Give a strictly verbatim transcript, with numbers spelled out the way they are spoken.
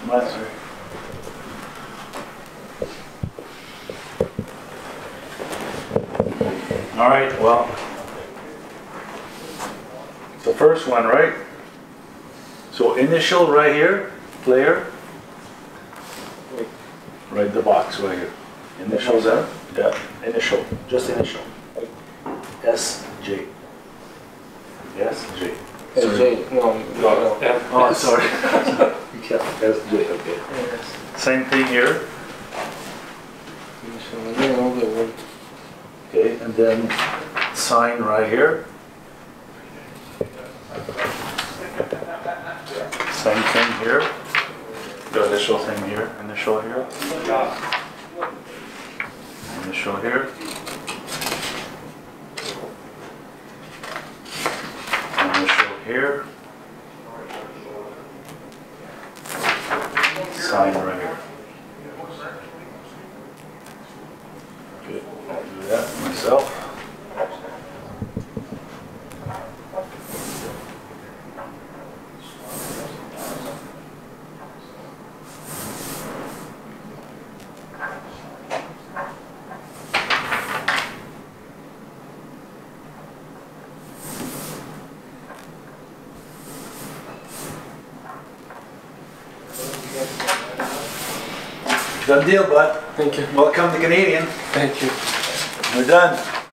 Much. All right, well, the first one, right? So initial right here, player. Right the box right here. Initials there? Yeah, initial, just initial. S J. S J. S J, no, no, no. Oh, sorry. S J, okay. Yes. Same thing here. Okay, and then sign right here. Same thing here. The initial thing here. Initial here. Initial here. Initial here. Sign right here. Good. I'll do that myself. Done deal, bud. Thank you. Welcome to Canadian. Thank you. We're done.